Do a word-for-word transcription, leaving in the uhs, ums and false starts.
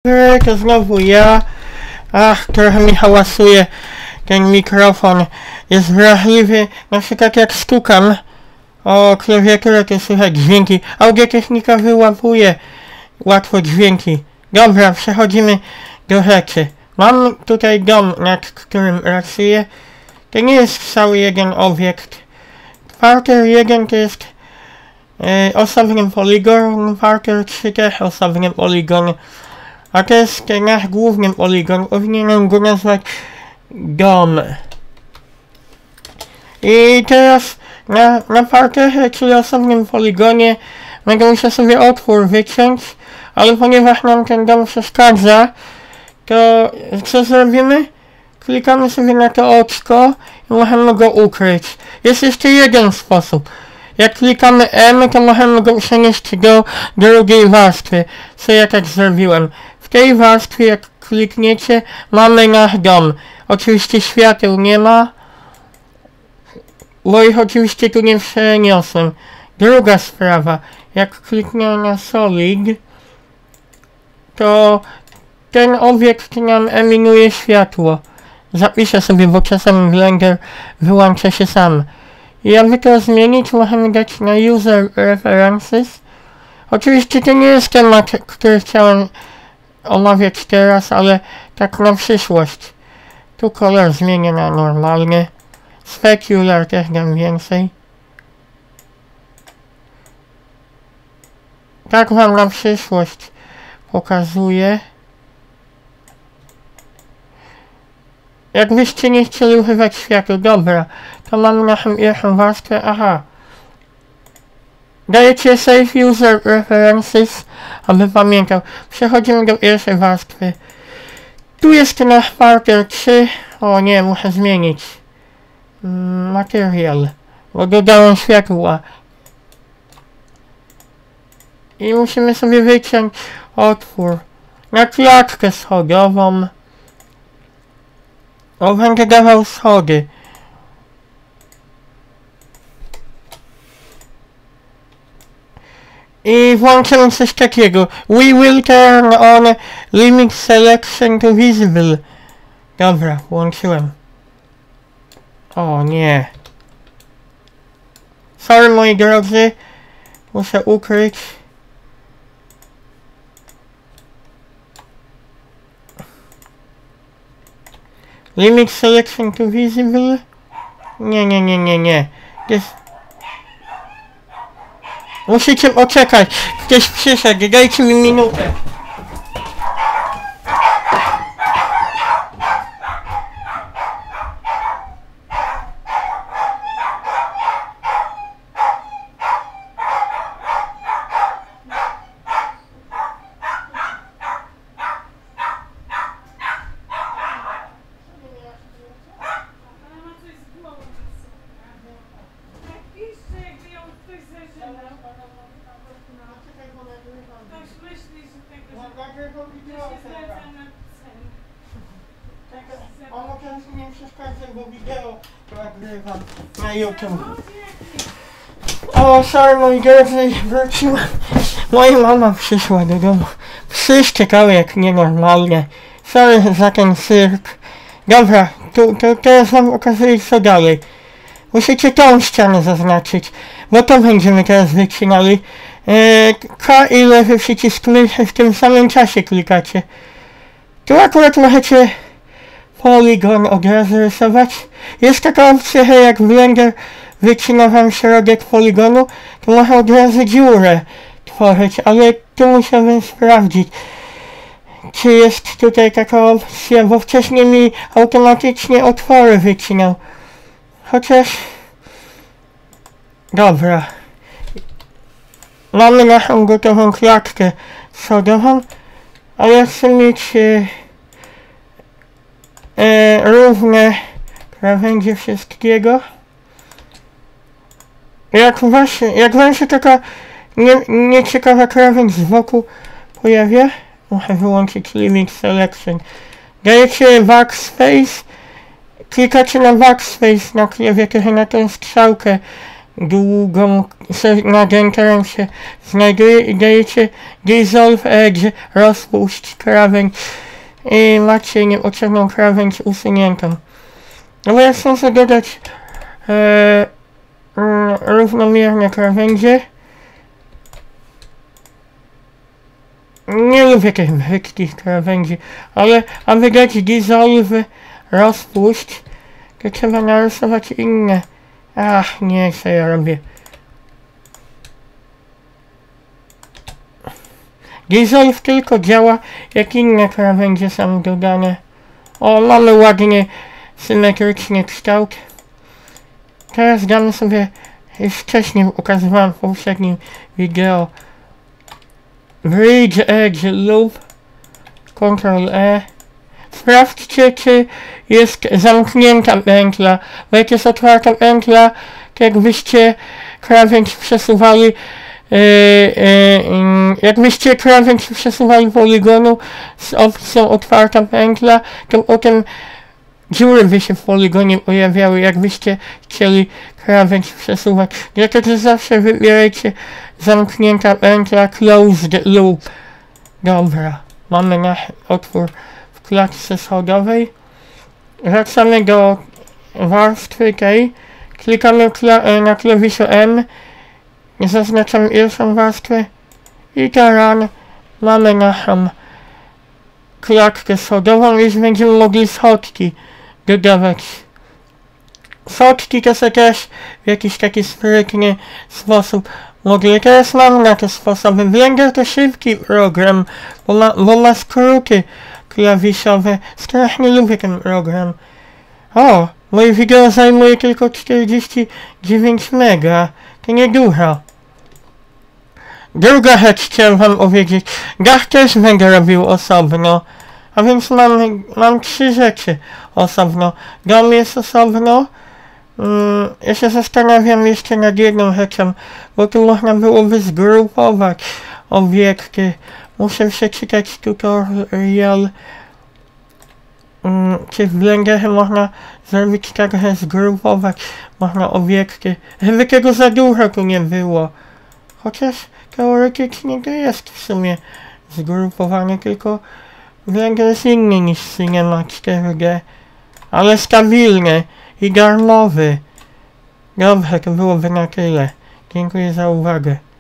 To znowu ja. Ach, trochę mi hałasuje ten mikrofon. Jest wrażliwy, na przykład jak stukam o klawiaturę, to słychać dźwięki. Audiotechnika wyłapuje łatwo dźwięki. Dobra, przechodzimy do rzeczy. Mam tutaj dom, nad którym pracuję. To nie jest cały jeden obiekt. Parter jeden to jest e, osobny poligon, parter trzy też osobny poligon. A to jest nasz główny poligon, powinienem go nazwać dom. I teraz na, na parterze, czyli osobnym poligonie, będę musiał sobie otwór wyciąć, ale ponieważ nam ten dom przeszkadza, to co zrobimy? Klikamy sobie na to oczko i możemy go ukryć. Jest jeszcze jeden sposób. Jak klikamy M, to możemy go przenieść do drugiej warstwy, co ja tak zrobiłem. W tej warstwie, jak klikniecie, mamy nasz dom. Oczywiście świateł nie ma, bo ich oczywiście tu nie przeniosłem. Druga sprawa, jak kliknę na Solid, to ten obiekt nam emanuje światło. Zapiszę sobie, bo czasem Blender wyłącza się sam. I aby to zmienić, możemy dać na User References. Oczywiście to nie jest temat, który chciałem omawiać teraz, ale tak na przyszłość. Tu kolor zmienię na normalny. Specular też dam więcej. Tak wam na przyszłość pokazuję. Jakbyście nie chcieli używać światła, dobra, to mamy naszą pierwszą warstwę, aha. Dajecie Save User References, aby pamiętał. Przechodzimy do pierwszej warstwy. Tu jest nasz parter trzy, o nie, muszę zmienić. Mm, material, bo dodałem światła. I musimy sobie wyciąć otwór na klatkę schodową. O, będę dawał schody. I włączymy coś takiego. We will turn on limit selection to visible. Dobra, włączyłem. O nie. Sorry moi drodzy. Muszę ukryć. Limit selection to visible? Nie, nie, nie, nie, nie. Jest... Musicie poczekać. Ktoś przyszedł. Dajcie mi minutę. Ono często nie przeszkadza, bo wideo nagrywam na YouTube. O, sorry moi drodzy, wróciłem. Moja mama przyszła do domu. Psy szczekały jak nienormalnie. Sorry za ten cyrk. Dobra, tu, tu, teraz wam pokazuję co dalej. Musicie tą ścianę zaznaczyć, bo to będziemy teraz wycinali. Eee, K i lewy przycisk myszy w tym samym czasie klikacie. Tu akurat możecie poligon od razu rysować. Jest taka opcja, że jak Blender wycina wam środek poligonu, to można od razu dziurę tworzyć, ale tu musiałbym sprawdzić, czy jest tutaj taka opcja, bo wcześniej mi automatycznie otwory wycinał. Chociaż... Dobra. Mamy naszą gotową klatkę schodową, a ja chcę mieć e, e, równe krawędzie wszystkiego. Jak właśnie, jak wam się taka nie, nieciekawa krawędź z boku pojawia, muszę wyłączyć Limit Selection. Dajecie Backspace, klikacie na Backspace na klawiaturze, na tę strzałkę długą nagiętą się znajduje i dajecie Dissolve Edge, rozpuść krawędź i macie niepotrzebną krawędź usuniętą. No bo ja chcę sobie dodać e, mm, równomierne krawędzie. Nie lubię tych brzydkich krawędzi, ale aby dać Dissolve, rozpuść, to trzeba narysować inne. Ach, nie, co ja robię. Dissolve tylko działa, jak inne krawędzie są dodane. O, mamy ładnie symetryczny kształt. Teraz damy sobie, już wcześniej ukazywałem w poprzednim wideo, Bridge Edge Loop, Ctrl E. Sprawdźcie, czy jest zamknięta pętla, bo jak jest otwarta pętla, to jakbyście krawędź przesuwali, yy, yy, jakbyście krawędź przesuwali poligonu z opcją otwarta pętla, to potem dziury by się w poligonie pojawiały, jakbyście chcieli krawędź przesuwać. Dlatego zawsze wybierajcie zamknięta pętla, Closed Loop. Dobra, mamy nasz otwór w klatce schodowej. Wracamy do warstwy tej. Klikamy kla na klawiszu M. Zaznaczamy pierwszą warstwę. I teraz mamy naszą klatkę schodową. Już będziemy mogli schodki dodawać. Schodki to się też w jakiś taki sprytny sposób mogli. Teraz mam na te sposoby. Blender to szybki program, bo ma, bo ma skróty klawiszowe. Strasznie lubię ten program. O, moje wideo zajmuje tylko czterdzieści dziewięć mega. To niedużo. Druga rzecz chciałem wam powiedzieć. Dach też będę robił osobno. A więc mam, mam trzy rzeczy osobno. Dom jest osobno. Mm, ja się zastanawiam jeszcze nad jedną rzeczą, bo tu można byłoby zgrupować obiekty. Muszę przeczytać tutorial. Mm, czy w Blenderze można zrobić tak, że zgrupować można obiekty, żeby tego za dużo tu nie było. Chociaż teoretycznie to jest w sumie zgrupowanie, tylko Blender jest inny niż Cinema cztery D, ale stabilny i darmowy. Dobrze, to byłoby na tyle. Dziękuję za uwagę.